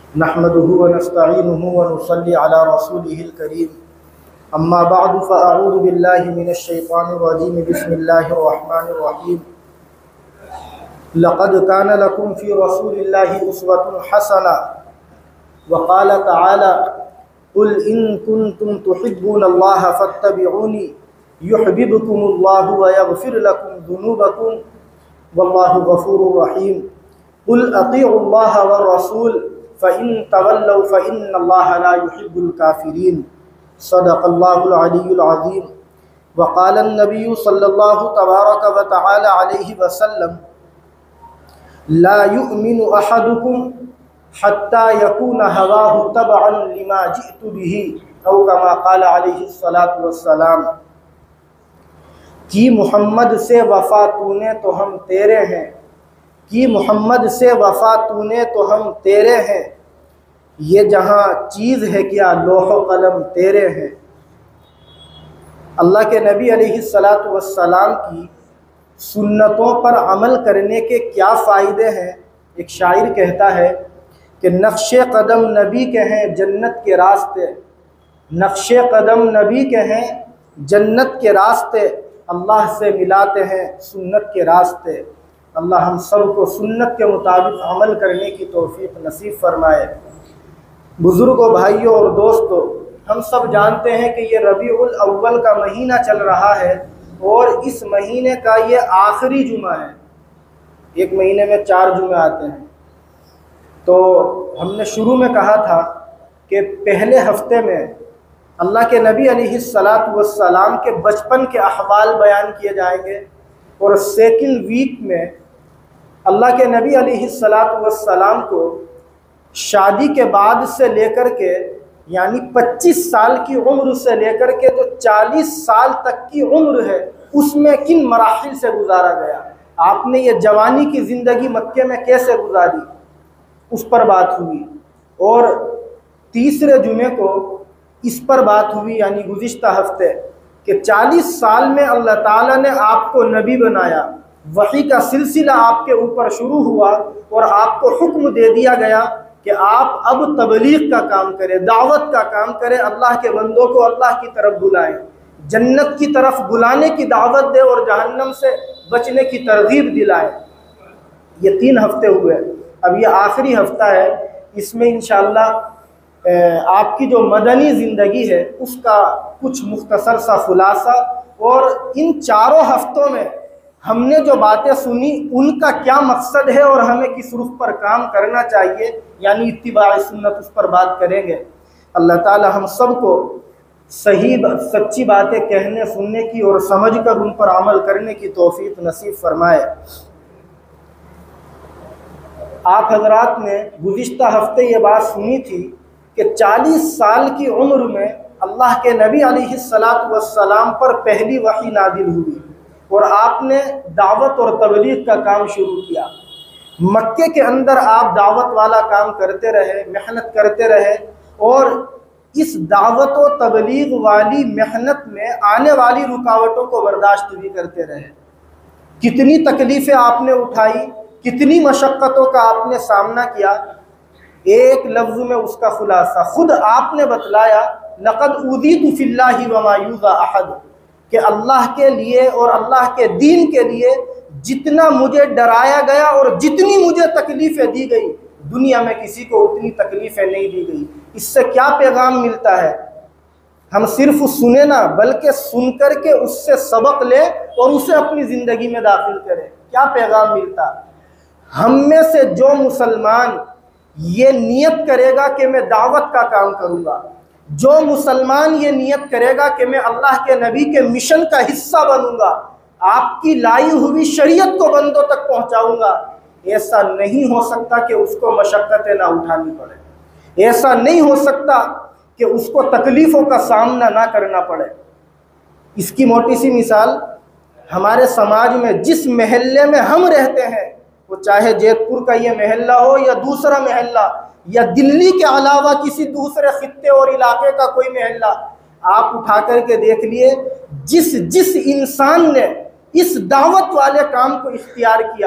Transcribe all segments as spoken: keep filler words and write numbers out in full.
नहमदुहु व नस्तईनुहु व नुसल्ली अला रसूलिहिल करीम। अम्मा बअदु फ़अऊज़ु बिल्लाहि मिनश शैतानिर रजीम। बिस्मिल्लाहिर रहमानिर रहीम। लक़द कान लकुम फ़ी रसूलिल्लाहि उस्वतुन हसना व क़ाल तआला क़ुल इन कुन्तुम तुहिब्बूनल्लाह फ़त्तबिऊनी युहब्बिबकुमुल्लाहु व यग़फ़िर लकुम ज़ुनूबकुम वल्लाहु गफ़ूरुर रहीम। क़ुल अतीउल्लाह व रसूल फ़इन तवल्लव फ़इन्नल्लाह ला युहिब्बुल काफ़िरीन। सदक़ल्लाहुल अलियुल अज़ीम। व क़ालन नबिय्यु सल्लल्लाहु तबारक व तआला अलैहि वसल्लम ला युमिनु अहदुकुम हत्ता यकून हवाहु तबअन लिमा जिअतु बिही औ कमा क़ाल अलैहि सलातु वस्सलाम। कि मोहम्मद से वफ़ा तूने तो हम तेरे हैं, कि मोहम्मद से वफ़ा तूने तो हम तेरे हैं, ये जहाँ चीज़ है क्या लोहो कलम तेरे हैं। अल्लाह के नबी अलैहिस्सलातु वस्सलाम की सुन्नतों पर अमल करने के क्या फ़ायदे हैं। एक शायर कहता है कि नक्शे कदम नबी के हैं जन्नत के रास्ते, नक्शे कदम नबी के हैं जन्नत के रास्ते, अल्लाह से मिलाते हैं सुन्नत के रास्ते। अल्लाह हम सब को सुन्नत के मुताबिक अमल करने की तौफीक नसीब फरमाए। बुज़ुर्गों, भाइयों और दोस्तों, हम सब जानते हैं कि ये रबीउल अव्वल का महीना चल रहा है और इस महीने का ये आखिरी जुमा है। एक महीने में चार जुमे आते हैं। तो हमने शुरू में कहा था कि पहले हफ्ते में अल्लाह के नबी अलैहिस्सलातु वस्सलाम के बचपन के अहवाल बयान किए जाएंगे और सेकंड वीक में अल्लाह के नबी अलैहिस्सलातु वस्सलाम को शादी के बाद से लेकर के यानी पच्चीस साल की उम्र से लेकर के जो चालीस साल तक की उम्र है उसमें किन मराहिल से गुजारा गया, आपने ये जवानी की ज़िंदगी मक्के में कैसे गुजारी, उस पर बात हुई। और तीसरे जुमे को इस पर बात हुई यानी गुज़िश्ता हफ्ते कि चालीस साल में अल्लाह ताला ने आपको नबी बनाया, वही का सिलसिला आपके ऊपर शुरू हुआ और आपको हुक्म दे दिया गया कि आप अब तबलीग का काम करें, दावत का काम करें, अल्लाह के बंदों को अल्लाह की तरफ बुलाएं, जन्नत की तरफ बुलाने की दावत दे और जहन्नम से बचने की तरगीब दिलाएं। ये तीन हफ्ते हुए, अब ये आखिरी हफ्ता है। इसमें इंशाअल्लाह आपकी जो मदनी ज़िंदगी है उसका कुछ मुख्तसर सा खुलासा और इन चारों हफ्तों में हमने जो बातें सुनी उनका क्या मकसद है और हमें किस रुख पर काम करना चाहिए यानी इत्तिबा सुन्नत, उस पर बात करेंगे। अल्लाह ताला हम सब को सही सच्ची बातें कहने सुनने की और समझ कर उन पर अमल करने की तौफीक नसीब फरमाए। आप हजरात ने गुज़िश्ता हफ्ते ये बात सुनी थी कि चालीस साल की उम्र में अल्लाह के नबी अलैहिस्सलातु वस्सलाम पर पहली वही नादिल हुई और आपने दावत और तबलीग का काम शुरू किया। मक्के के अंदर आप दावत वाला काम करते रहे, मेहनत करते रहे और इस दावत और तबलीग वाली मेहनत में आने वाली रुकावटों को बर्दाश्त भी करते रहे। कितनी तकलीफ़ें आपने उठाई, कितनी मशक्क़तों का आपने सामना किया, एक लफ्ज़ में उसका खुलासा खुद आपने बतलाया, लक़द ऊज़ीतु फ़िल्लाहि व मा यूज़ा अहद, कि अल्लाह के लिए और अल्लाह के दीन के लिए जितना मुझे डराया गया और जितनी मुझे तकलीफ़ें दी गई, दुनिया में किसी को उतनी तकलीफ़ें नहीं दी गई। इससे क्या पैगाम मिलता है? हम सिर्फ सुने ना बल्कि सुन कर के उससे सबक ले और उसे अपनी ज़िंदगी में दाखिल करें। क्या पैगाम मिलता? हम में से जो मुसलमान ये नियत करेगा कि मैं दावत का काम करूँगा, जो मुसलमान ये नियत करेगा कि मैं अल्लाह के नबी के मिशन का हिस्सा बनूंगा, आपकी लाई हुई शरीयत को बंदों तक पहुंचाऊंगा, ऐसा नहीं हो सकता कि उसको मशक्क़तें ना उठानी पड़े, ऐसा नहीं हो सकता कि उसको तकलीफ़ों का सामना ना करना पड़े। इसकी मोटी सी मिसाल हमारे समाज में जिस महल्ले में हम रहते हैं, वो चाहे जैतपुर का ये महल्ला हो या दूसरा महल्ला या दिल्ली के अलावा किसी दूसरे खित्ते और इलाके का कोई महल्ला, आप उठा करके देख लिए, जिस जिस इंसान ने इस दावत वाले काम को इख्तियार किया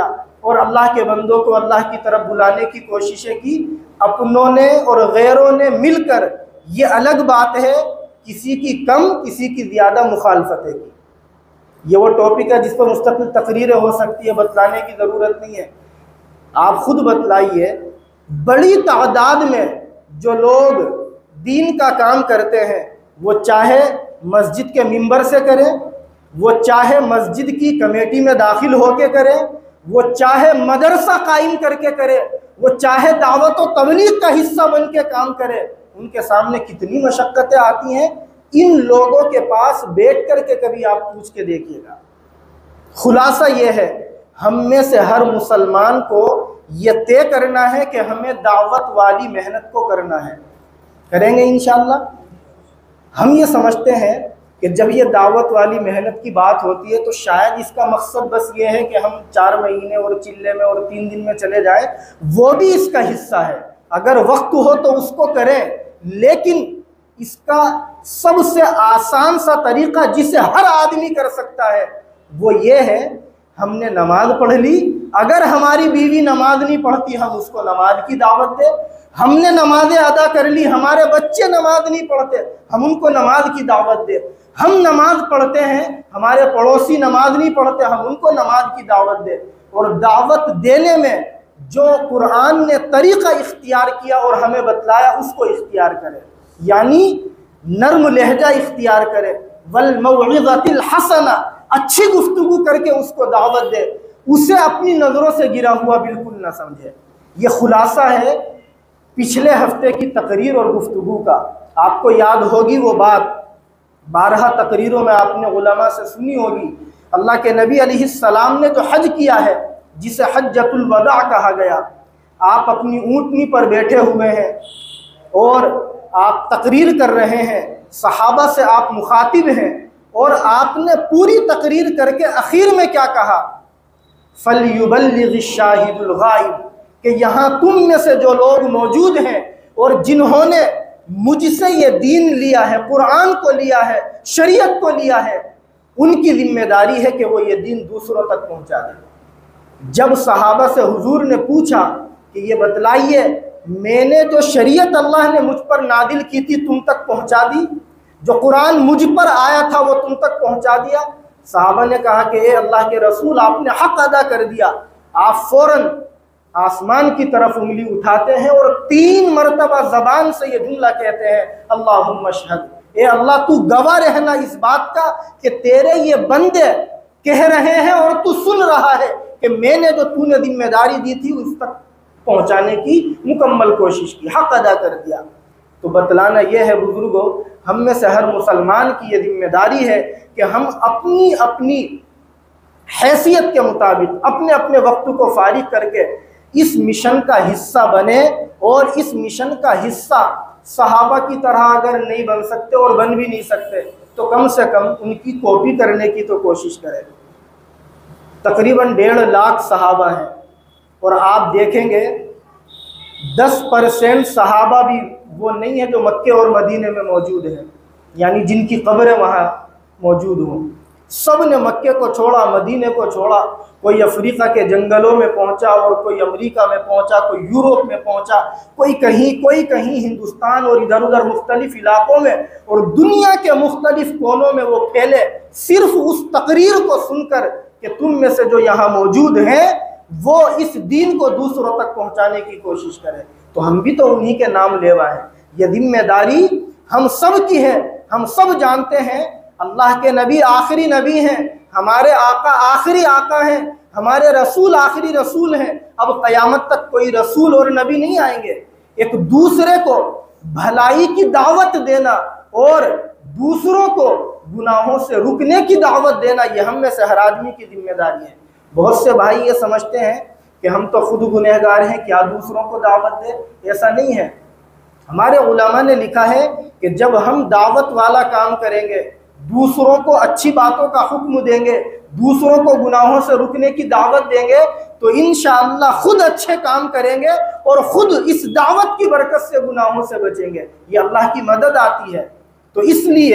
और अल्लाह के बंदों को अल्लाह की तरफ बुलाने की कोशिशें की, अपनों ने और गैरों ने मिलकर। ये अलग बात है किसी की कम किसी की ज़्यादा मुखालफतें की। ये वो टॉपिक है जिस पर मुस्तकिल तकरीरें हो सकती है, बतलाने की ज़रूरत नहीं है। आप खुद बतलाइए, बड़ी तादाद में जो लोग दीन का काम करते हैं, वो चाहे मस्जिद के मिंबर से करें, वो चाहे मस्जिद की कमेटी में दाखिल होके करें, वो चाहे मदरसा कायम करके करे, वो चाहे दावत और तबलीग का हिस्सा बन के काम करे, उनके सामने कितनी मशक्क़तें आती हैं। इन लोगों के पास बैठ कर के कभी आप पूछ के देखिएगा। खुलासा ये है, हम में से हर मुसलमान को ये तय करना है कि हमें दावत वाली मेहनत को करना है। करेंगे इंशाअल्लाह। हम ये समझते हैं कि जब ये दावत वाली मेहनत की बात होती है तो शायद इसका मकसद बस ये है कि हम चार महीने और चिल्ले में और तीन दिन में चले जाएं, वो भी इसका हिस्सा है। अगर वक्त हो तो उसको करें, लेकिन इसका सबसे आसान सा तरीका जिसे हर आदमी कर सकता है वो ये है, हमने नमाज पढ़ ली, अगर हमारी बीवी नमाज नहीं पढ़ती हम उसको नमाज की दावत दें। हमने नमाजें अदा कर ली, हमारे बच्चे नमाज नहीं पढ़ते, हम उनको नमाज की दावत दें। हम नमाज पढ़ते हैं, हमारे पड़ोसी नमाज नहीं पढ़ते, हम उनको नमाज की दावत दें। और दावत देने में जो कुरान ने तरीका इख्तियार किया और हमें बतलाया उसको इख्तियार करें, यानी नर्म लहजा इख्तियार करें। वल मौइज़तिल हसना, अच्छी गुफ्तगू करके उसको दावत दे, उसे अपनी नज़रों से गिरा हुआ बिल्कुल ना समझे। ये खुलासा है पिछले हफ्ते की तकरीर और गुफ्तगू का। आपको याद होगी वो बात, बारह तकरीरों में आपने उलमा से सुनी होगी। अल्लाह के नबी अलैहिस्सलाम ने जो हज किया है, जिसे हज्जतुल वदा कहा गया, आप अपनी ऊँटनी पर बैठे हुए हैं और आप तकरीर कर रहे हैं, सहाबा से आप मुखातिब हैं, और आपने पूरी तकरीर करके आखिर में क्या कहा, फलयुबल्लिग़िश शाहिदुल गाइब, कि यहाँ तुम में से जो लोग मौजूद हैं और जिन्होंने मुझसे ये दीन लिया है, कुरान को लिया है, शरीयत को लिया है, उनकी जिम्मेदारी है कि वो ये दीन दूसरों तक पहुँचा दें। जब सहाबा से हुजूर ने पूछा कि ये बतलाइए, मैंने जो शरीयत अल्लाह ने मुझ पर नादिल की थी तुम तक पहुँचा दी, जो कुरान मुझ पर आया था वो तुम तक पहुँचा दिया? सहाबा ने कहा कि ए अल्लाह के रसूल, आपने हक़ अदा कर दिया। आप फ़ौरन आसमान की तरफ उंगली उठाते हैं और तीन मरतबा ज़बान से ये जुमला कहते हैं, अल्लाहुम्मा शहद, ए अल्लाह तू गवाह रहना इस बात का कि तेरे ये बंदे कह रहे हैं और तू सुन रहा है कि मैंने जो तूने जिम्मेदारी दी थी उस तक पहुँचाने की मुकम्मल कोशिश की, हक़ अदा कर दिया। तो बतलाना यह है बुजुर्गों, हम में से हर मुसलमान की ये जिम्मेदारी है कि हम अपनी अपनी हैसियत के मुताबिक अपने अपने वक्त को फारिग करके इस मिशन का हिस्सा बने, और इस मिशन का हिस्सा सहाबा की तरह अगर नहीं बन सकते और बन भी नहीं सकते तो कम से कम उनकी कॉपी करने की तो कोशिश करें। तकरीबन डेढ़ लाख सहाबा हैं और आप देखेंगे दस परसेंट सहाबा भी वो नहीं है जो मक्के और मदीने में मौजूद हैं, यानी जिनकी कब्रें वहाँ मौजूद हों। सब ने मक्के को छोड़ा, मदीने को छोड़ा, कोई अफ्रीका के जंगलों में पहुंचा और कोई अमेरिका में पहुंचा, कोई यूरोप में पहुंचा, कोई कहीं कोई कहीं हिंदुस्तान और इधर उधर मुख्तलिफ इलाकों में और दुनिया के मुख्तलिफ कोनों में वो फैले, सिर्फ उस तकरीर को सुनकर कि तुम में से जो यहाँ मौजूद हैं वो इस दीन को दूसरों तक पहुँचाने की कोशिश करें। तो हम भी तो उन्हीं के नाम लेवा है। ये जिम्मेदारी हम सब की है। हम सब जानते हैं अल्लाह के नबी आखिरी नबी हैं, हमारे आका आखिरी आका हैं, हमारे रसूल आखिरी रसूल हैं। अब क़यामत तक कोई रसूल और नबी नहीं आएंगे। एक दूसरे को भलाई की दावत देना और दूसरों को गुनाहों से रुकने की दावत देना, ये हम में से हर आदमी की जिम्मेदारी है। बहुत से भाई ये समझते हैं कि हम तो खुद गुनहगार हैं, क्या दूसरों को दावत दें। ऐसा नहीं है। हमारे उलमा ने लिखा है कि जब हम दावत वाला काम करेंगे, दूसरों को अच्छी बातों का हुक्म देंगे, दूसरों को गुनाहों से रुकने की दावत देंगे, तो इंशाअल्लाह खुद अच्छे काम करेंगे और खुद इस दावत की बरकत से गुनाहों से बचेंगे। ये अल्लाह की मदद आती है। तो इसलिए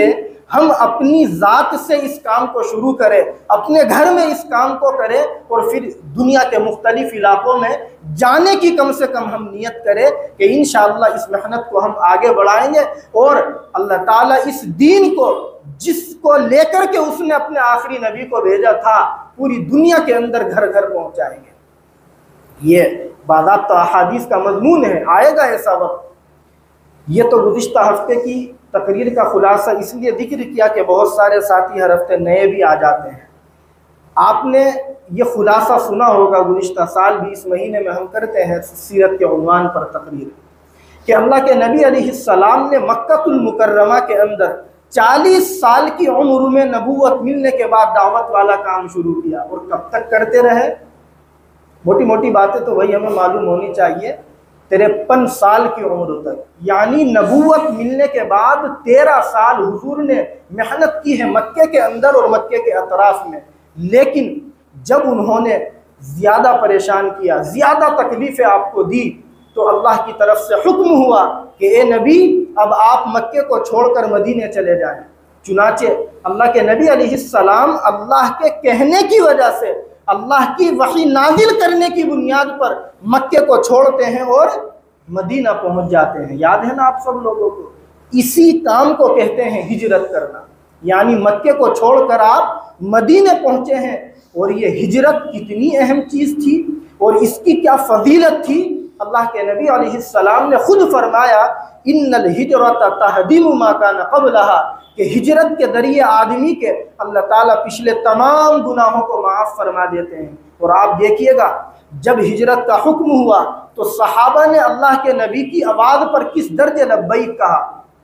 हम अपनी ज़ात से इस काम को शुरू करें, अपने घर में इस काम को करें और फिर दुनिया के मुख्तलिफ इलाकों में जाने की कम से कम हम नियत करें कि इंशाअल्लाह इस मेहनत को हम आगे बढ़ाएंगे और अल्लाह ताला इस दीन को जिसको लेकर के उसने अपने आखिरी नबी को भेजा था पूरी दुनिया के अंदर घर घर पहुंचाएंगे। ये बाज़ाब्ता अहादीस का मजमून है, आएगा ऐसा वक्त। ये तो गुज़िश्ता हफ्ते की तकरीर का खुलासा इसलिए जिक्र किया कि बहुत सारे साथी हर हफ्ते नए भी आ जाते हैं। आपने ये खुलासा सुना होगा, गुज़िश्ता साल भी इस महीने में हम करते हैं सीरत के उन्वान पर तकरीर, कि अल्लाह के नबी अलैहिस्सलाम ने मक्कातुल मुकर्रमा के अंदर चालीस साल की उम्र में नबूवत मिलने के बाद दावत वाला काम शुरू किया। और कब तक करते रहे? मोटी मोटी बातें तो वही हमें मालूम होनी चाहिए, तिरपन साल की उम्र तक, यानी नबूवत मिलने के बाद तेरह साल हुजूर ने मेहनत की है मक्के के अंदर और मक्के के अतराफ में। लेकिन जब उन्होंने ज़्यादा परेशान किया, ज़्यादा तकलीफ़ें आपको दी, तो अल्लाह की तरफ से हुक्म हुआ कि ए नबी, अब आप मक्के को छोड़कर मदीने चले जाएं। चुनाचे अल्लाह के नबी अलैहिस्सलाम अल्लाह के कहने की वजह से, अल्लाह की वही नाजिल करने की बुनियाद पर मक्के को छोड़ते हैं और मदीना पहुंच जाते हैं। याद है ना आप सब लोगों को? इसी काम को कहते हैं हिजरत करना, यानी मक्के को छोड़कर आप मदीने पहुंचे हैं। और ये हिजरत कितनी अहम चीज़ थी और इसकी क्या फजीलत थी, अल्लाह के नबी अलैहिस्सलाम ने खुद फरमाया, इन्नल हिजरत तहदिमु मा कान क़ब्लहा, कि हिजरत के जरिए आदमी के अल्लाह ताला पिछले तमाम गुनाहों को माफ़ फरमा देते हैं। और आप देखिएगा, जब हिजरत का हुक्म हुआ तो सहाबा ने अल्लाह के नबी की आवाज़ पर किस दर्जे लब्बैक कहा।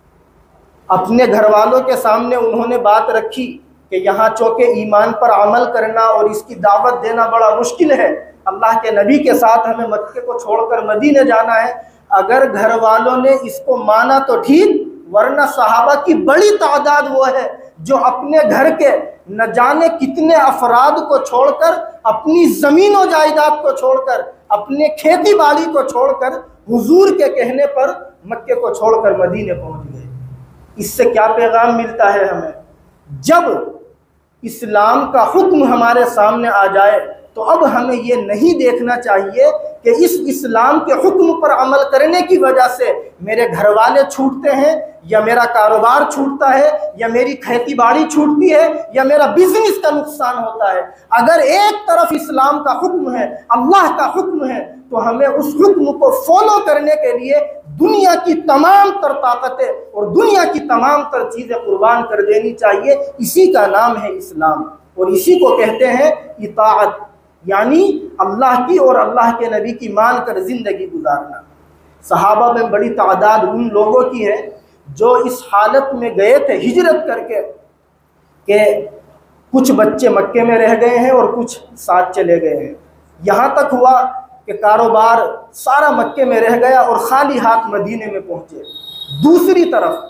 अपने घर वालों के सामने उन्होंने बात रखी कि यहाँ चौके ईमान पर अमल करना और इसकी दावत देना बड़ा मुश्किल है, अल्लाह के नबी के साथ हमें मक्के को छोड़कर मदीने जाना है। अगर घर वालों ने इसको माना तो ठीक, वरना सहाबा की बड़ी तादाद वो है जो अपने घर के न जाने कितने अफराद को छोड़कर, अपनी ज़मीन और जायदाद को छोड़कर, अपने खेती बाड़ी को छोड़कर हुजूर के कहने पर मक्के को छोड़कर मदीने पहुंच गए। इससे क्या पैगाम मिलता है हमें? जब इस्लाम का हुक्म हमारे सामने आ जाए तो अब हमें ये नहीं देखना चाहिए कि इस इस्लाम के हुक्म पर अमल करने की वजह से मेरे घर वाले छूटते हैं, या मेरा कारोबार छूटता है, या मेरी खेती बाड़ी छूटती है, या मेरा बिजनेस का नुकसान होता है। अगर एक तरफ इस्लाम का हुक्म है, अल्लाह का हुक्म है, तो हमें उस हुक्म को फॉलो करने के लिए दुनिया की तमाम तर ताकतें और दुनिया की तमाम तर चीज़ें कुर्बान कर देनी चाहिए। इसी का नाम है इस्लाम और इसी को कहते हैं इताअत, यानी अल्लाह की और अल्लाह के नबी की मान कर ज़िंदगी गुजारना। सहाबा में बड़ी तादाद उन लोगों की है जो इस हालत में गए थे हिजरत करके कि कुछ बच्चे मक्के में रह गए हैं और कुछ साथ चले गए हैं। यहाँ तक हुआ कि कारोबार सारा मक्के में रह गया और खाली हाथ मदीने में पहुँचे। दूसरी तरफ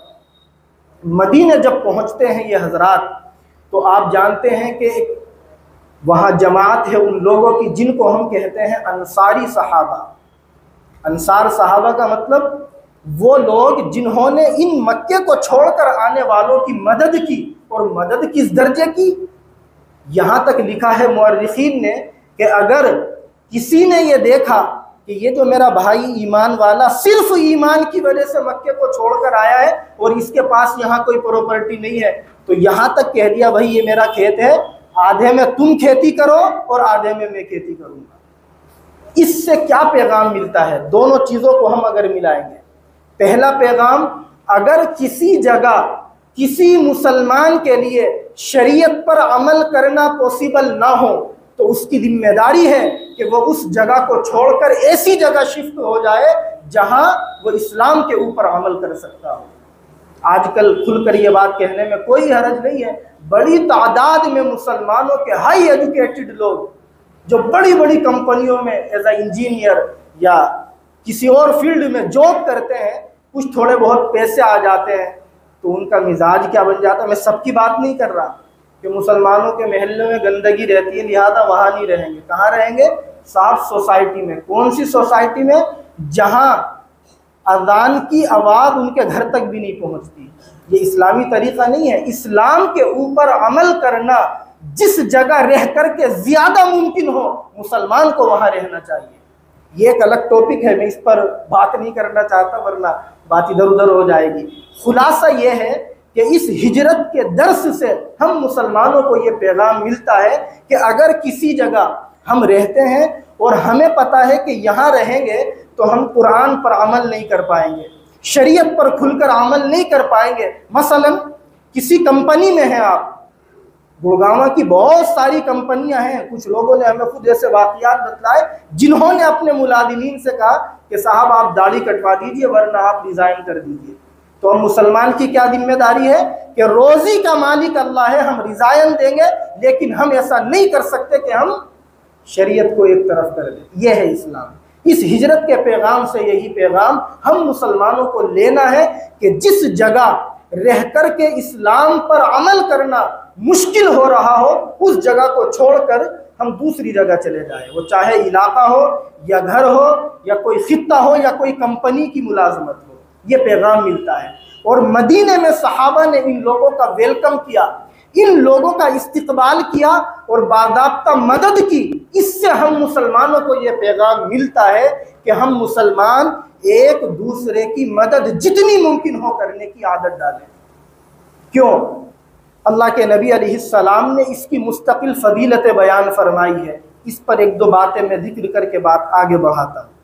मदीने जब पहुँचते हैं ये हजरात, तो आप जानते हैं कि एक वहाँ जमात है उन लोगों की जिनको हम कहते हैं अंसारी सहाबा। अंसार सहाबा का मतलब वो लोग जिन्होंने इन मक्के को छोड़कर आने वालों की मदद की। और मदद किस दर्जे की? यहाँ तक लिखा है मुअर्रिखीन ने कि अगर किसी ने ये देखा कि ये जो मेरा भाई ईमान वाला सिर्फ ईमान की वजह से मक्के को छोड़कर आया है और इसके पास यहाँ कोई प्रॉपर्टी नहीं है, तो यहाँ तक कह दिया भाई ये मेरा खेत है, आधे में तुम खेती करो और आधे में मैं खेती करूँगा। इससे क्या पैगाम मिलता है? दोनों चीज़ों को हम अगर मिलाएंगे, पहला पैगाम, अगर किसी जगह किसी मुसलमान के लिए शरीयत पर अमल करना पॉसिबल ना हो तो उसकी जिम्मेदारी है कि वो उस जगह को छोड़कर ऐसी जगह शिफ्ट हो जाए जहां वो इस्लाम के ऊपर अमल कर सकता हो। आजकल खुलकर ये बात कहने में कोई हरज नहीं है, बड़ी तादाद में मुसलमानों के हाई एजुकेटेड लोग जो बड़ी बड़ी कंपनियों में एज ए इंजीनियर या किसी और फील्ड में जॉब करते हैं, कुछ थोड़े बहुत पैसे आ जाते हैं तो उनका मिजाज क्या बन जाता है। मैं सबकी बात नहीं कर रहा कि मुसलमानों के महल्ले में गंदगी रहती है लिहाजा वहाँ नहीं रहेंगे। कहाँ रहेंगे? साफ सोसाइटी में। कौन सी सोसाइटी में? जहाँ अजान की आवाज़ उनके घर तक भी नहीं पहुंचती। ये इस्लामी तरीक़ा नहीं है। इस्लाम के ऊपर अमल करना जिस जगह रह कर के ज़्यादा मुमकिन हो, मुसलमान को वहाँ रहना चाहिए। ये एक अलग टॉपिक है, मैं इस पर बात नहीं करना चाहता वरना बात इधर उधर हो जाएगी। खुलासा ये है कि इस हिजरत के दर्स से हम मुसलमानों को ये पैगाम मिलता है कि अगर किसी जगह हम रहते हैं और हमें पता है कि यहाँ रहेंगे तो हम कुरान पर अमल नहीं कर पाएंगे, शरीयत पर खुलकर अमल नहीं कर पाएंगे। मसलन किसी कंपनी में हैं आप, गुड़गांव की बहुत सारी कंपनियां हैं, कुछ लोगों ने हमें खुद ऐसे वाक़यात बतलाए जिन्होंने अपने मुलाजिमीन से कहा कि साहब आप दाढ़ी कटवा दीजिए वरना आप रिज़ाइन कर दीजिए। तो हम मुसलमान की क्या जिम्मेदारी है कि रोज़ी का मालिक अल्लाह है, हम रिज़ाइन देंगे, लेकिन हम ऐसा नहीं कर सकते कि हम शरीयत को एक तरफ कर दें। यह है इस्लाम। इस हिजरत के पैगाम से यही पैगाम हम मुसलमानों को लेना है कि जिस जगह रह कर के इस्लाम पर अमल करना मुश्किल हो रहा हो, उस जगह को छोड़कर हम दूसरी जगह चले जाएं, वो चाहे इलाका हो या घर हो या कोई खित्ता हो या कोई कंपनी की मुलाजमत हो। ये पैगाम मिलता है। और मदीने में सहाबा ने इन लोगों का वेलकम किया, इन लोगों का इस्तकबाल किया और बाज़ाब्ता मदद की। इससे हम मुसलमानों को ये पैगाम मिलता है कि हम मुसलमान एक दूसरे की मदद जितनी मुमकिन हो करने की आदत डालें। क्यों? अल्लाह के नबी अलैहिस्सलाम ने इसकी मुस्तकिल फजीलतें बयान फरमाई है। इस पर एक दो बातें मैं जिक्र करके बात आगे बढ़ाता हूँ।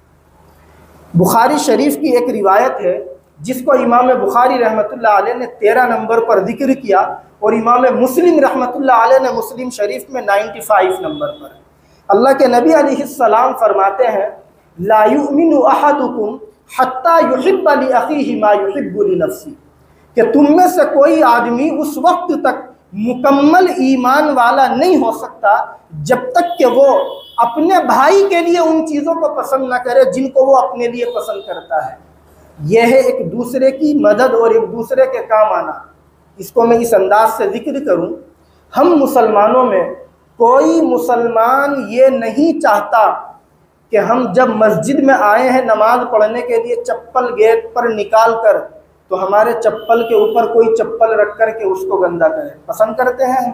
बुखारी शरीफ की एक रिवायत है जिसको इमाम बुखारी रहमतुल्लाह अलैह ने तेरह नंबर पर जिक्र किया और इमाम मुस्लिम रहमतुल्लाह अलैह ने मुस्लिम शरीफ में पचानवे नंबर पर। अल्लाह के नबी अलैहिस्सलाम फरमाते हैं, ला युमिनु अहदुकुम हत्ता युहिब्ब लि अखीहि मा युहिब्बु लि नफ्सी, कि तुम में से कोई आदमी उस वक्त तक मुकम्मल ईमान वाला नहीं हो सकता जब तक कि वो अपने भाई के लिए उन चीज़ों को पसंद न करे जिनको वो अपने लिए पसंद करता है। यह है एक दूसरे की मदद और एक दूसरे के काम आना। इसको मैं इस अंदाज से जिक्र करूं, हम मुसलमानों में कोई मुसलमान ये नहीं चाहता कि हम जब मस्जिद में आए हैं नमाज पढ़ने के लिए चप्पल गेट पर निकाल कर तो हमारे चप्पल के ऊपर कोई चप्पल रख कर के उसको गंदा करें। पसंद करते हैं?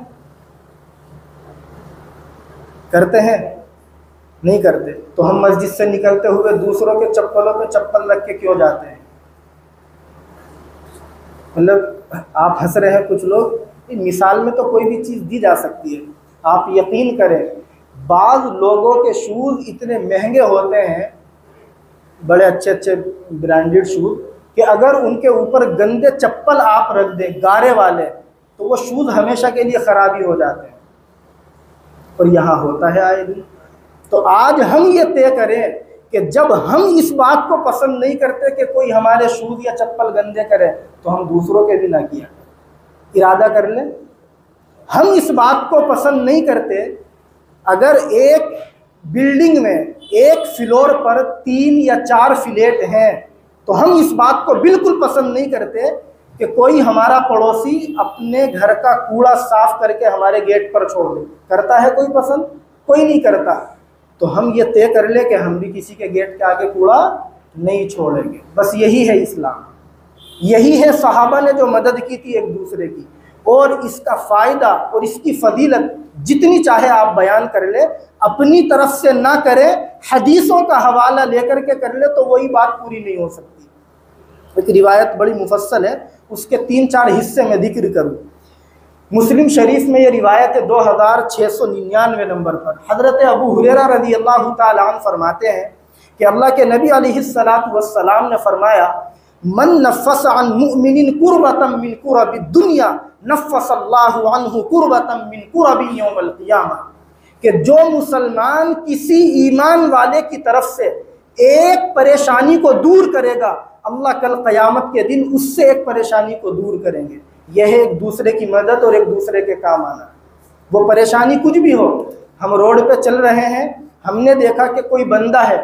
करते हैं? नहीं करते। तो हम मस्जिद से निकलते हुए दूसरों के चप्पलों पे चप्पल रख के क्यों जाते हैं? मतलब आप हंस रहे हैं कुछ लोग, मिसाल में तो कोई भी चीज़ दी जा सकती है। आप यकीन करें, बाज़ लोगों के शूज़ इतने महंगे होते हैं, बड़े अच्छे अच्छे ब्रांडेड शूज़, कि अगर उनके ऊपर गंदे चप्पल आप रख दें गारे वाले तो वो शूज़ हमेशा के लिए ख़राबी हो जाते हैं। और यहाँ होता है आए दिन। तो आज हम ये तय करें कि जब हम इस बात को पसंद नहीं करते कि कोई हमारे शूज़ या चप्पल गंदे करे तो हम दूसरों के भी ना किया इरादा कर लें। हम इस बात को पसंद नहीं करते अगर एक बिल्डिंग में एक फ्लोर पर तीन या चार फ्लैट हैं तो हम इस बात को बिल्कुल पसंद नहीं करते कि कोई हमारा पड़ोसी अपने घर का कूड़ा साफ करके हमारे गेट पर छोड़ दे। करता है कोई पसंद? कोई नहीं करता। तो हम ये तय कर ले कि हम भी किसी के गेट के आगे कूड़ा नहीं छोड़ेंगे। बस यही है इस्लाम, यही है सहाबा ने जो मदद की थी एक दूसरे की। और इसका फ़ायदा और इसकी फजीलत जितनी चाहे आप बयान कर ले, अपनी तरफ से ना करें, हदीसों का हवाला लेकर के कर ले तो वही बात पूरी नहीं हो सकती। एक रिवायत बड़ी मुफस्सल है, उसके तीन चार हिस्से में जिक्र करूँ। मुस्लिम शरीफ में ये रिवायत है दो हज़ार छः सौ निन्यानवे नंबर पर। हज़रत अबू हुरैरा रज़ी अल्लाह तआला अन्हु फरमाते हैं कि अल्लाह के नबी अलैहिस्सलातु वस्सलाम ने फरमाया, मन नफ़्फ़स अन मुमिनिन कुर्बतम मिन कुरबि दुनिया नफ़्फ़सल्लाहु अन्हु कुर्बतम मिन कुरबि यौमल क़ियामा, कि जो मुसलमान किसी ईमान वाले की तरफ से एक परेशानी को दूर करेगा, अल्लाह कल क़यामत के दिन उससे एक परेशानी को दूर करेंगे। यह है एक दूसरे की मदद और एक दूसरे के काम आना। वो परेशानी कुछ भी हो, हम रोड पे चल रहे हैं, हमने देखा कि कोई बंदा है,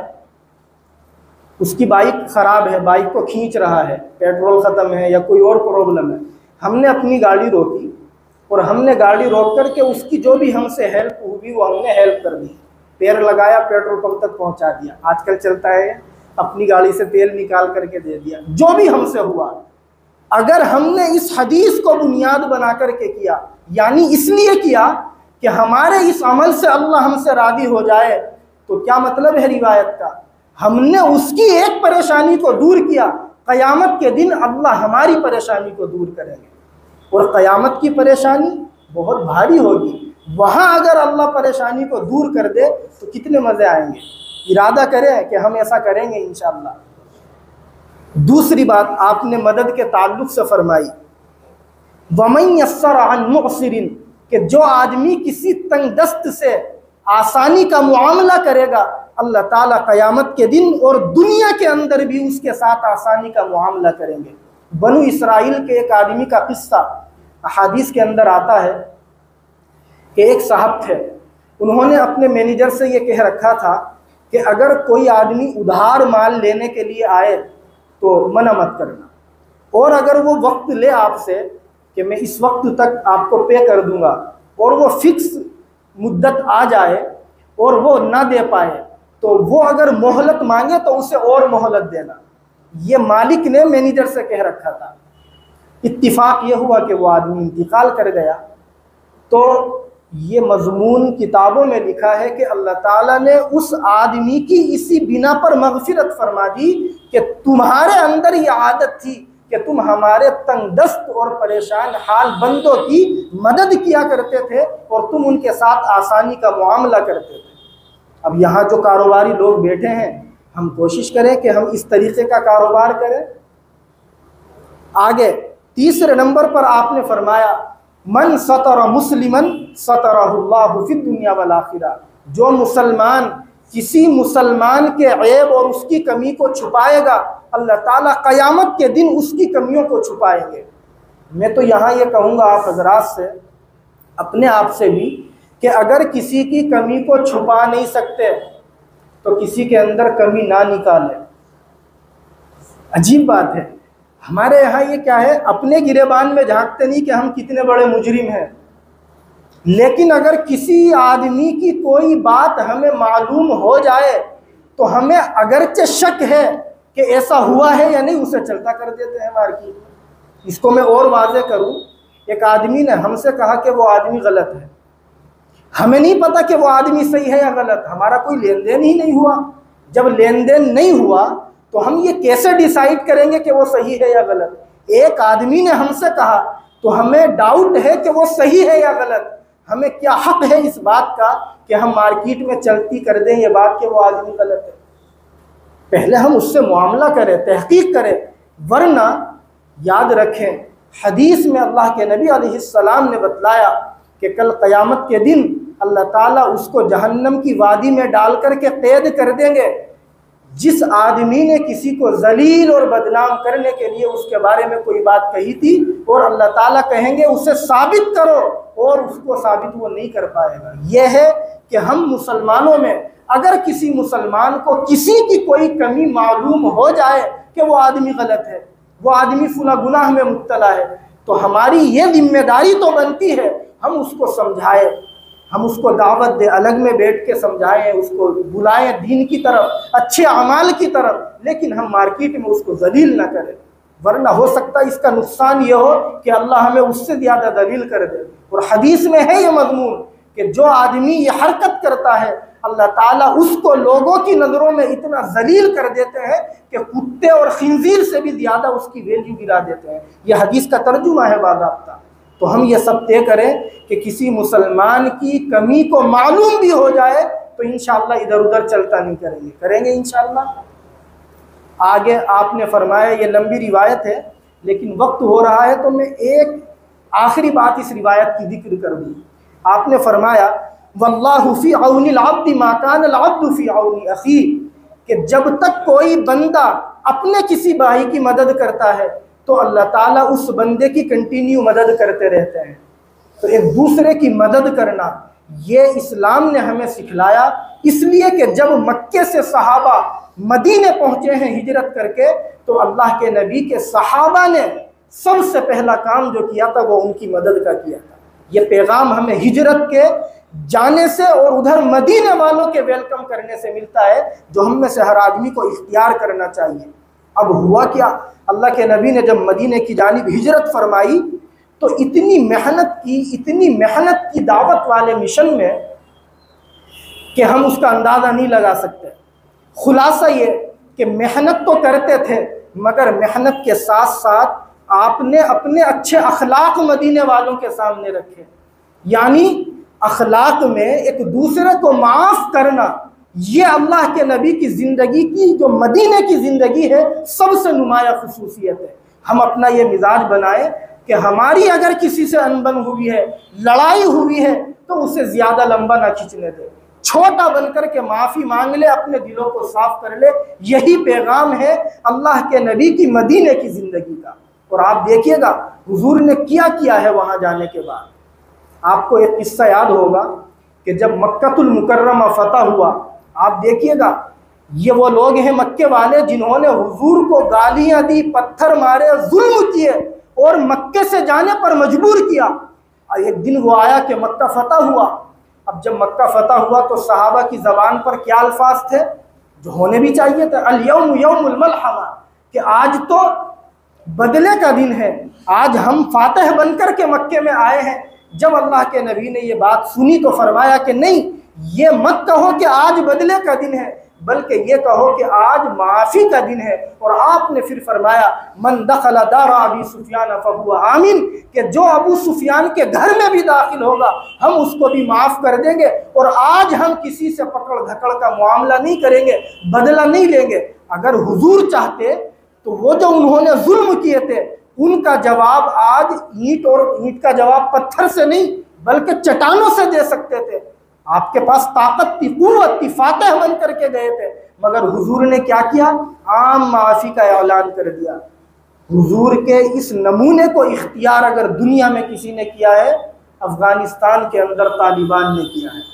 उसकी बाइक ख़राब है, बाइक को खींच रहा है, पेट्रोल ख़त्म है या कोई और प्रॉब्लम है, हमने अपनी गाड़ी रोकी और हमने गाड़ी रोक कर के उसकी जो भी हमसे हेल्प हुई वो हमने हेल्प कर दी, पैर लगाया, पेट्रोल पंप तक पहुंचा दिया। आजकल चलता है अपनी गाड़ी से तेल निकाल करके दे दिया, जो भी हमसे हुआ, अगर हमने इस हदीस को बुनियाद बना करके किया, यानी इसलिए किया कि हमारे इस अमल से अल्लाह हमसे राज़ी हो जाए, तो क्या मतलब है रिवायत का? हमने उसकी एक परेशानी को दूर किया, क़यामत के दिन अल्लाह हमारी परेशानी को दूर करेंगे। और क़यामत की परेशानी बहुत भारी होगी, वहाँ अगर अल्लाह परेशानी को दूर कर दे तो कितने मज़े आएंगे। इरादा करें कि हम ऐसा करेंगे इंशाअल्लाह। दूसरी बात आपने मदद के ताल्लुक़ से फरमाई, वमन यस्सर अन मुअस्सिरिन, कि जो आदमी किसी तंगदस्त से आसानी का मुआमला करेगा, अल्लाह ताला क़यामत के दिन और दुनिया के अंदर भी उसके साथ आसानी का मुआमला करेंगे। बनु इसराइल के एक आदमी का किस्सा अहादीस के अंदर आता है कि एक साहब थे, उन्होंने अपने मैनेजर से ये कह रखा था कि अगर कोई आदमी उधार माल लेने के लिए आए तो मना मत करना, और अगर वो वक्त ले आपसे कि मैं इस वक्त तक आपको पे कर दूंगा, और वो फिक्स मुद्दत आ जाए और वो ना दे पाए, तो वो अगर मोहलत मांगे तो उसे और मोहलत देना। ये मालिक ने मैनेजर से कह रखा था। इत्तिफाक ये हुआ कि वो आदमी इंतकाल कर गया। तो ये मजमून किताबों में लिखा है कि अल्लाह ताला ने उस आदमी की इसी बिना पर मग़फ़िरत फरमा दी कि तुम्हारे अंदर ये आदत थी कि तुम हमारे तंगदस्त और परेशान हाल बंदों की मदद किया करते थे और तुम उनके साथ आसानी का मुआमला करते थे। अब यहाँ जो कारोबारी लोग बैठे हैं, हम कोशिश करें कि हम इस तरीके का कारोबार करें। आगे तीसरे नंबर पर आपने फरमाया, मन सतर मुस्लिमन सतरहुल्लाहु फिद दुनिया वल आखिरा, जो मुसलमान किसी मुसलमान के ऐब और उसकी कमी को छुपाएगा, अल्लाह ताला क़यामत के दिन उसकी कमियों को छुपाएंगे। मैं तो यहाँ ये कहूँगा आप हजरात से, अपने आप से भी, कि अगर किसी की कमी को छुपा नहीं सकते तो किसी के अंदर कमी ना निकालें। अजीब बात है, हमारे यहाँ ये क्या है, अपने गिरेबान में झांकते नहीं कि हम कितने बड़े मुजरिम हैं, लेकिन अगर किसी आदमी की कोई बात हमें मालूम हो जाए तो हमें अगरचे शक है कि ऐसा हुआ है या नहीं, उसे चलता कर देते हैं मार्केट। इसको मैं और वाज़े करूं, एक आदमी ने हमसे कहा कि वो आदमी गलत है। हमें नहीं पता कि वो आदमी सही है या गलत, हमारा कोई लेन देन ही नहीं हुआ। जब लेन देन नहीं हुआ तो हम ये कैसे डिसाइड करेंगे कि वो सही है या गलत? एक आदमी ने हमसे कहा तो हमें डाउट है कि वो सही है या गलत। हमें क्या हक है इस बात का कि हम मार्केट में चलती कर दें ये बात कि वो आदमी गलत है? पहले हम उससे मुआमला करें, तहकीक करें, वरना याद रखें हदीस में अल्लाह के नबी अलैहिस्सलाम ने बतलाया कि कल क़यामत के दिन अल्लाह ताला उसको जहन्नम की वादी में डाल कर के कैद कर देंगे। जिस आदमी ने किसी को जलील और बदनाम करने के लिए उसके बारे में कोई बात कही थी, और अल्लाह ताला कहेंगे उसे साबित करो, और उसको साबित वो नहीं कर पाएगा। यह है कि हम मुसलमानों में अगर किसी मुसलमान को किसी की कोई कमी मालूम हो जाए कि वो आदमी गलत है, वो आदमी फुला गुनाह में मुब्तला है, तो हमारी ये जिम्मेदारी तो बनती है हम उसको समझाएं, हम उसको दावत दे, अलग में बैठ के समझाएं, उसको बुलाएं दीन की तरफ, अच्छे अमाल की तरफ, लेकिन हम मार्केट में उसको जलील ना करें, वरना हो सकता है इसका नुकसान ये हो कि अल्लाह हमें उससे ज़्यादा दलील कर दे। और हदीस में है ये मजमून कि जो आदमी ये हरकत करता है, अल्लाह ताला उसको लोगों की नज़रों में इतना जलील कर देते हैं कि कुत्ते और खिंजीर से भी ज़्यादा उसकी वैल्यू गिरा देते हैं। यह हदीस का तर्जुमा है बाज़ाब्ता। तो हम ये सब तय करें कि किसी मुसलमान की कमी को मालूम भी हो जाए तो इंशाअल्लाह इधर उधर चलता नहीं करेंगे, करेंगे इंशाअल्लाह। आगे आपने फरमाया, ये लंबी रिवायत है लेकिन वक्त हो रहा है तो मैं एक आखिरी बात इस रिवायत की जिक्र कर दूँ। आपने फरमाया, वल्लाहु फी औनिल अब्दी मा कानल अब्दु फी औनी अखी, कि जब तक कोई बंदा अपने किसी भाई की मदद करता है तो अल्लाह ताला उस बंदे की कंटिन्यू मदद करते रहते हैं। तो एक दूसरे की मदद करना ये इस्लाम ने हमें सिखलाया, इसलिए कि जब मक्के से सहाबा मदीने पहुँचे हैं हिजरत करके, तो अल्लाह के नबी के सहाबा ने सबसे पहला काम जो किया था वो उनकी मदद का किया था। ये पैगाम हमें हिजरत के जाने से और उधर मदीने वालों के वेलकम करने से मिलता है, जो हम में से हर आदमी को इख्तियार करना चाहिए। अब हुआ क्या, अल्लाह के नबी ने जब मदीने की जानिब हिजरत फरमाई तो इतनी मेहनत की, इतनी मेहनत की दावत वाले मिशन में कि हम उसका अंदाज़ा नहीं लगा सकते। खुलासा ये कि मेहनत तो करते थे, मगर मेहनत के साथ साथ आपने अपने अच्छे अखलाक मदीने वालों के सामने रखे। यानी अखलाक में एक दूसरे को माफ़ करना, ये अल्लाह के नबी की ज़िंदगी की, जो मदीने की ज़िंदगी है, सबसे नुमाया खुसूसियत है। हम अपना ये मिजाज बनाए कि हमारी अगर किसी से अनबन हुई है, लड़ाई हुई है, तो उसे ज़्यादा लंबा ना खींचने दे, छोटा बनकर के माफ़ी मांग ले, अपने दिलों को साफ कर ले। यही पैगाम है अल्लाह के नबी की मदीने की ज़िंदगी का। और आप देखिएगा हुजूर ने क्या किया है वहाँ जाने के बाद। आपको एक किस्सा याद होगा कि जब मक्कतुल मुकर्रमा फतह हुआ, आप देखिएगा ये वो लोग हैं मक्के वाले जिन्होंने हुजूर को गालियाँ दी, पत्थर मारे, जुल्म किए और मक्के से जाने पर मजबूर किया। और एक दिन वो आया कि मक्का फतह हुआ। अब जब मक्का फतह हुआ तो सहाबा की ज़बान पर क्या अल्फाज थे जो होने भी चाहिए थे, अल यौम यौमुल मलहमा, कि आज तो बदले का दिन है, आज हम फातह बनकर के मक्के में आए हैं। जब अल्लाह के नबी ने ये बात सुनी तो फरमाया कि नहीं, ये मत कहो कि आज बदले का दिन है, बल्कि ये कहो कि आज माफ़ी का दिन है। और आपने फिर फरमाया मन दखल दार अबी सुफियान फहुवा आमिन, कि जो अबू सुफियान के घर में भी दाखिल होगा हम उसको भी माफ़ कर देंगे। और आज हम किसी से पकड़ धकड़ का मामला नहीं करेंगे, बदला नहीं लेंगे। अगर हुजूर चाहते तो वो जो उन्होंने जुल्म किए थे उनका जवाब आज ईंट, और ईंट का जवाब पत्थर से नहीं बल्कि चट्टानों से दे सकते थे। आपके पास ताकत थी, कुव्वत थी, फातह बन करके गए थे, मगर हुजूर ने क्या किया, आम माफ़ी का ऐलान कर दिया। हुजूर के इस नमूने को इख्तियार अगर दुनिया में किसी ने किया है, अफगानिस्तान के अंदर तालिबान ने किया है।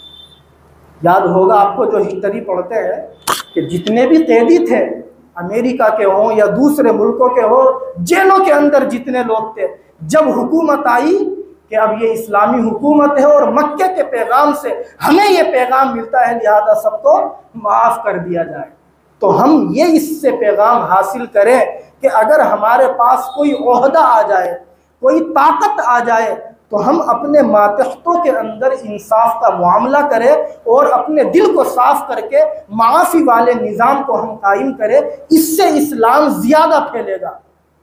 याद होगा आपको, जो हिस्ट्री पढ़ते हैं, कि जितने भी कैदी थे, अमेरिका के हों या दूसरे मुल्कों के हो, जेलों के अंदर जितने लोग थे, जब हुकूमत आई कि अब ये इस्लामी हुकूमत है और मक्के के पैगाम से हमें ये पैगाम मिलता है, लिहाजा सबको माफ़ कर दिया जाए, तो हम ये इससे पैगाम हासिल करें कि अगर हमारे पास कोई ओहदा आ जाए, कोई ताकत आ जाए, तो हम अपने मातहतों के अंदर इंसाफ का मामला करें और अपने दिल को साफ करके माफ़ी वाले निज़ाम को हम कायम करें। इससे इस्लाम ज़्यादा फैलेगा।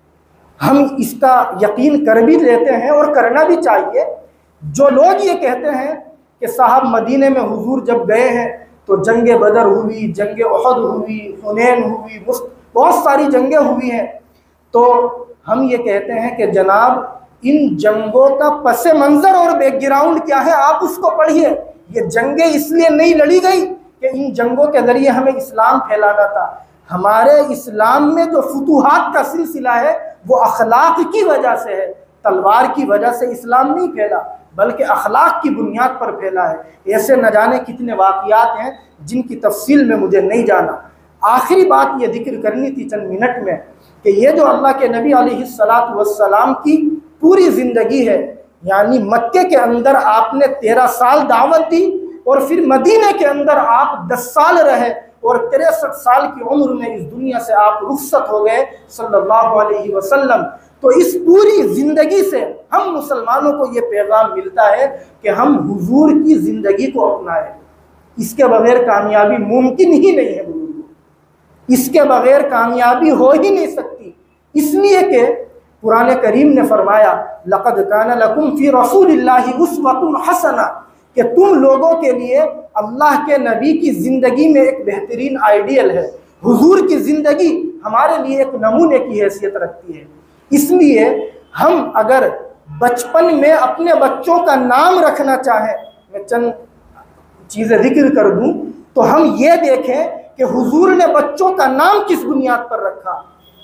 हम इसका यकीन कर भी लेते हैं और करना भी चाहिए। जो लोग ये कहते हैं कि साहब मदीने में हुजूर जब गए हैं तो जंग बदर हुई, जंग उहद हुई, हुनैन हुई, बहुत सारी जंगें हुई हैं, तो हम ये कहते हैं कि जनाब इन जंगों का पसे मंज़र और बैकग्राउंड क्या है आप उसको पढ़िए। ये जंगें इसलिए नहीं लड़ी गई कि इन जंगों के ज़रिए हमें इस्लाम फैलाना था। हमारे इस्लाम में जो फुतूहात का सिलसिला है वो अखलाक की वजह से है। तलवार की वजह से इस्लाम नहीं फैला, बल्कि अखलाक की बुनियाद पर फैला है। ऐसे न जाने कितने वाक़ियात हैं जिनकी तफसील में मुझे नहीं जाना। आखिरी बात ये जिक्र करनी थी चंद मिनट में कि ये जो अल्लाह के नबी अलैहिस्सलातु वस्सलाम की पूरी ज़िंदगी है, यानी मक्के के अंदर आपने तेरह साल दावत दी और फिर मदीने के अंदर आप दस साल रहे और तिरसठ साल की उम्र में इस दुनिया से आप रुखसत हो गए सल्लल्लाहु अलैहि वसल्लम। तो इस पूरी ज़िंदगी से हम मुसलमानों को ये पैगाम मिलता है कि हम हुजूर की ज़िंदगी को अपनाएं। इसके बगैर कामयाबी मुमकिन ही नहीं है बुजुर्गों, इसके बगैर कामयाबी हो ही नहीं सकती। इसलिए कि कुरान करीम ने फरमाया लक़द काना लकुम फ़ी रसूलिल्लाहि उस्वतुन हसना, कि तुम लोगों के लिए अल्लाह के नबी की ज़िंदगी में एक बेहतरीन आइडियल है। हुजूर की ज़िंदगी हमारे लिए एक नमूने की हैसियत रखती है। इसलिए हम अगर बचपन में अपने बच्चों का नाम रखना चाहें, मैं चंद चीज़ें जिक्र कर दूं, तो हम ये देखें कि हुजूर ने बच्चों का नाम किस बुनियाद पर रखा।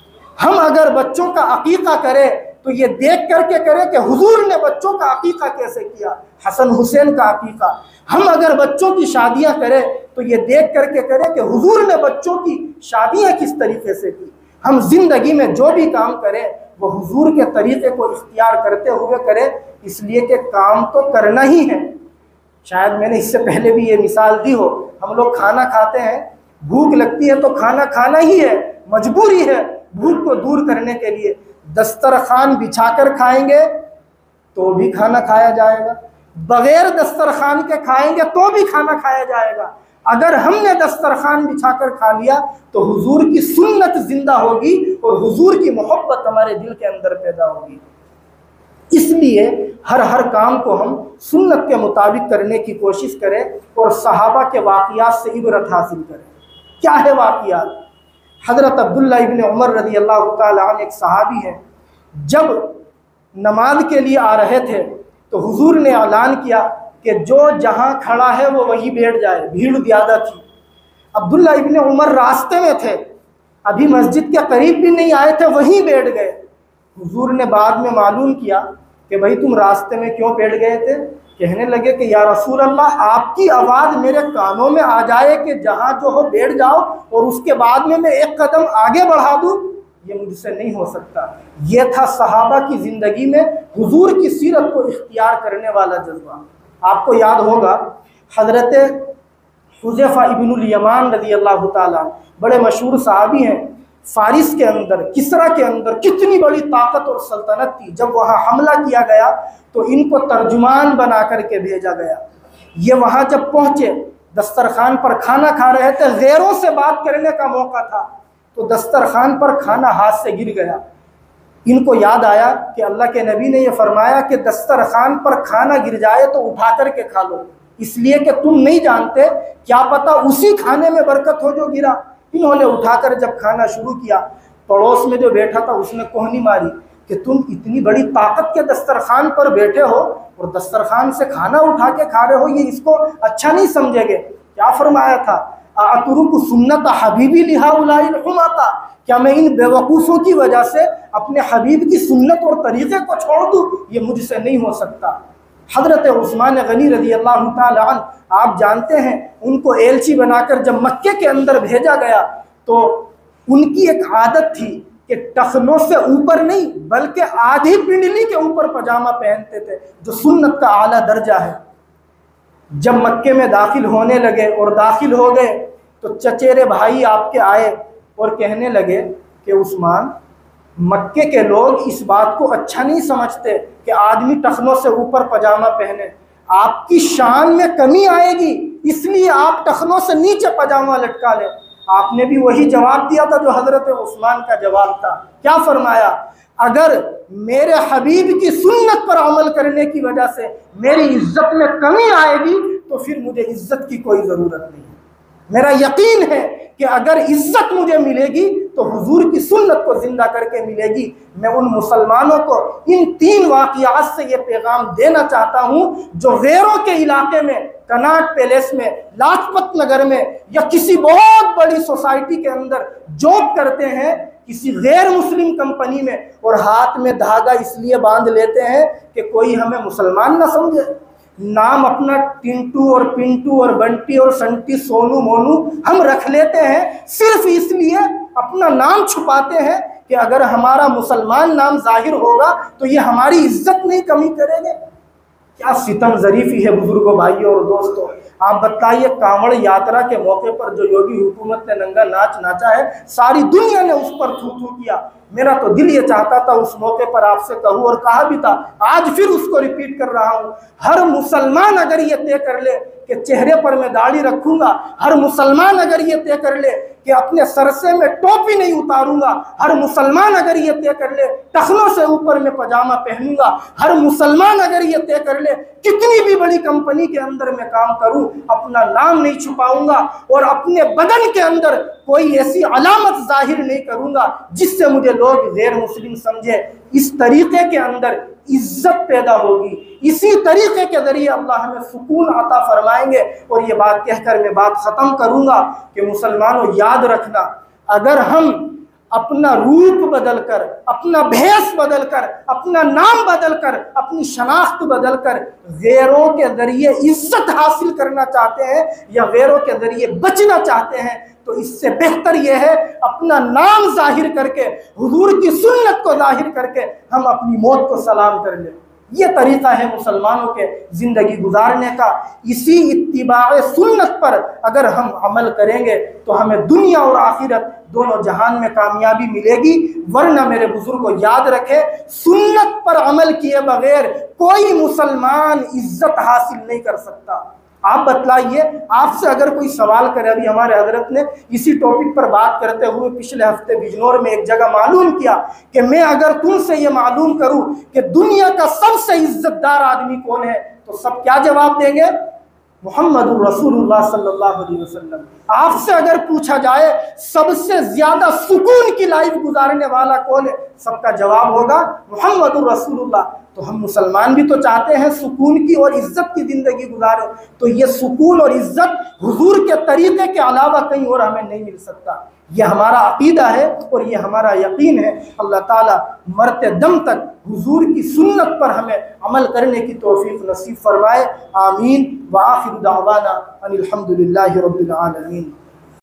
हम अगर बच्चों का अकीका करें तो ये देख करके करें कि हुजूर ने बच्चों का अकीका कैसे किया, हसन हुसैन का अकीका। हम अगर बच्चों की शादियां करें तो ये देख करके करें कि हुजूर ने बच्चों की शादियां किस तरीके से की। हम जिंदगी में जो भी काम करें वो हुजूर के तरीके को इख्तियार करते हुए करें, इसलिए कि काम तो करना ही है। शायद मैंने इससे पहले भी ये मिसाल दी हो, हम लोग खाना खाते हैं, भूख लगती है तो खाना खाना ही है, मजबूरी है भूख को दूर करने के लिए। दस्तरखान बिछाकर खाएंगे तो भी खाना खाया जाएगा, बगैर दस्तरखान के खाएंगे तो भी खाना खाया जाएगा। अगर हमने दस्तरखान बिछाकर खा लिया तो हुजूर की सुन्नत जिंदा होगी और हुजूर की मोहब्बत हमारे दिल के अंदर पैदा होगी। इसलिए हर हर काम को हम सुन्नत के मुताबिक करने की कोशिश करें और सहाबा के वाक़ियात से इबरत हासिल करें। क्या है वाक़ियात? हज़रत अब्दुल्ला इब्न उमर रज़ी अल्लाह तआला अन्हु एक सहाबी हैं, जब नमाज के लिए आ रहे थे तो हुजूर ने ऐलान किया कि जो जहाँ खड़ा है वो वहीं बैठ जाए, भीड़ ज़्यादा थी। अब्दुल्ला इब्न उमर रास्ते में थे, अभी मस्जिद के करीब भी नहीं आए थे, वहीं बैठ गए। हुजूर ने बाद में मालूम किया कि भाई तुम रास्ते में क्यों बैठ गए थे? कहने लगे कि या रसूल अल्लाह, आपकी आवाज़ मेरे कानों में आ जाए कि जहाँ जो हो बैठ जाओ और उसके बाद में मैं एक कदम आगे बढ़ा दूँ, ये मुझसे नहीं हो सकता। ये था सहाबा की ज़िंदगी में हुजूर की सीरत को इख्तियार करने वाला जज्बा। आपको याद होगा हज़रत हुज़ैफ़ा इब्नुल यमान रज़ी अल्लाह ताला, बड़े मशहूर सहाबी हैं। फारिस के अंदर, किसरा के अंदर कितनी बड़ी ताकत और सल्तनत थी। जब वहाँ हमला किया गया तो इनको तर्जुमान बना करके भेजा गया। ये वहाँ जब पहुँचे, दस्तरखान पर खाना खा रहे थे, गैरों से बात करने का मौका था तो दस्तरखान पर खाना हाथ से गिर गया। इनको याद आया कि अल्लाह के नबी ने यह फरमाया कि दस्तरखान पर खाना गिर जाए तो उठा करके खा लो, इसलिए कि तुम नहीं जानते, क्या पता उसी खाने में बरकत हो जो गिरा। इन्होंने उठाकर जब खाना शुरू किया, पड़ोस में जो बैठा था उसने कोहनी मारी कि तुम इतनी बड़ी ताकत के दस्तरखान पर बैठे हो और दस्तरखान से खाना उठा के खा रहे हो, ये इसको अच्छा नहीं समझेंगे। क्या फरमाया था? अतरुकु सुन्नत हबीबी लिहाउलाइल हुमाता, क्या मैं इन बेवकूफ़ों की वजह से अपने हबीब की सुन्नत और तरीक़े को छोड़ दूँ? ये मुझसे नहीं हो सकता। हज़रत उस्मान गनी रज़ी अल्लाह तआला अन्हु, आप जानते हैं, उनको एलची बनाकर जब मक्के के अंदर भेजा गया तो उनकी एक आदत थी कि टखनों से ऊपर नहीं बल्कि आधी पिंडली के ऊपर पजामा पहनते थे, जो सुन्नत का आला दर्जा है। जब मक्के में दाखिल होने लगे और दाखिल हो गए तो चचेरे भाई आपके आए और कहने लगे कि उस्मान, मक्के के लोग इस बात को अच्छा नहीं समझते कि आदमी टखनों से ऊपर पजामा पहने, आपकी शान में कमी आएगी इसलिए आप टखनों से नीचे पजामा लटका लें। आपने भी वही जवाब दिया था जो हज़रत उस्मान का जवाब था। क्या फरमाया? अगर मेरे हबीब की सुन्नत पर अमल करने की वजह से मेरी इज्जत में कमी आएगी तो फिर मुझे इज्जत की कोई ज़रूरत नहीं है। मेरा यकीन है कि अगर इज्जत मुझे मिलेगी तो हुजूर की सुन्नत को जिंदा करके मिलेगी। मैं उन मुसलमानों को इन तीन वाक़ियात से ये पैगाम देना चाहता हूँ जो गैरों के इलाके में, कनाट पैलेस में, लाजपत नगर में या किसी बहुत बड़ी सोसाइटी के अंदर जॉब करते हैं, किसी गैर मुस्लिम कंपनी में, और हाथ में धागा इसलिए बांध लेते हैं कि कोई हमें मुसलमान ना समझे। नाम अपना टिंटू और पिंटू और बंटी और संटी, सोनू, मोनू हम रख लेते हैं, सिर्फ इसलिए अपना नाम छुपाते हैं कि अगर हमारा मुसलमान नाम जाहिर होगा तो ये हमारी इज्जत नहीं कमी करेंगे। क्या सितम ज़रीफ़ी है बुजुर्गों, भाइयों और दोस्तों। आप बताइए, कांवड़ यात्रा के मौके पर जो योगी हुकूमत ने नंगा नाच नाचा है, सारी दुनिया ने उस पर थू थू किया। मेरा तो दिल ये चाहता था उस मौके पर आपसे कहूँ, और कहा भी था, आज फिर उसको रिपीट कर रहा हूँ। हर मुसलमान अगर ये तय कर ले कि चेहरे पर मैं दाढ़ी रखूंगा, हर मुसलमान अगर ये तय कर ले कि अपने सर से मैं टोपी नहीं उतारूंगा, हर मुसलमान अगर ये तय कर ले टखनों से ऊपर मैं पजामा पहनूंगा, हर मुसलमान अगर ये तय कर ले कितनी भी बड़ी कंपनी के अंदर मैं काम करूं अपना नाम नहीं छुपाऊंगा और अपने बदन के अंदर कोई ऐसी अलामत जाहिर नहीं करूंगा जिससे मुझे लोग गैर मुस्लिम समझे, इस तरीके के अंदर इज्जत पैदा होगी। इसी तरीके के जरिए अल्लाह हमें सुकून अता फरमाएंगे। और ये बात कहकर मैं बात ख़त्म करूंगा कि मुसलमानों, याद रखना, अगर हम अपना रूप बदलकर, अपना भेष बदलकर, अपना नाम बदलकर, अपनी शनाख्त बदलकर गैरों के जरिए इज्जत हासिल करना चाहते हैं या गैरों के जरिए बचना चाहते हैं, तो इससे बेहतर यह है अपना नाम जाहिर करके, हुजूर की सुन्नत को जाहिर करके हम अपनी मौत को सलाम कर लें। ये तरीक़ा है मुसलमानों के ज़िंदगी गुजारने का। इसी इत्तिबाए सुन्नत पर अगर हम अमल करेंगे तो हमें दुनिया और आखिरत दोनों जहान में कामयाबी मिलेगी। वरना मेरे बुजुर्गों याद रखें, सुन्नत पर अमल किए बगैर कोई मुसलमान इज्जत हासिल नहीं कर सकता। आप बतलाइए, आपसे अगर कोई सवाल करे, अभी हमारे हजरत ने इसी टॉपिक पर बात करते हुए पिछले हफ्ते बिजनौर में एक जगह मालूम किया कि मैं अगर तुमसे ये मालूम करूं कि दुनिया का सबसे इज्जतदार आदमी कौन है, तो सब क्या जवाब देंगे? मुहम्मदुर रसूलुल्लाह सल्लल्लाहु अलैहि वसल्लम। आपसे अगर पूछा जाए सबसे ज्यादा सुकून की लाइफ गुजारने वाला कौन है, सबका जवाब होगा मुहम्मदुर रसूलुल्लाह। तो हम मुसलमान भी तो चाहते हैं सुकून की और इज्जत की ज़िंदगी गुजारें, तो ये सुकून और इज्जत हुजूर के तरीक़े के अलावा कहीं और हमें नहीं मिल सकता। ये हमारा अकीदा है और ये हमारा यकीन है। अल्लाह ताला मरते दम तक हुजूर की सुन्नत पर हमें अमल करने की तौफीक नसीब फरमाए। आमीन। व आखिर दावाना अनिल हम्दुलिल्लाहि रब्बिल आलमीन।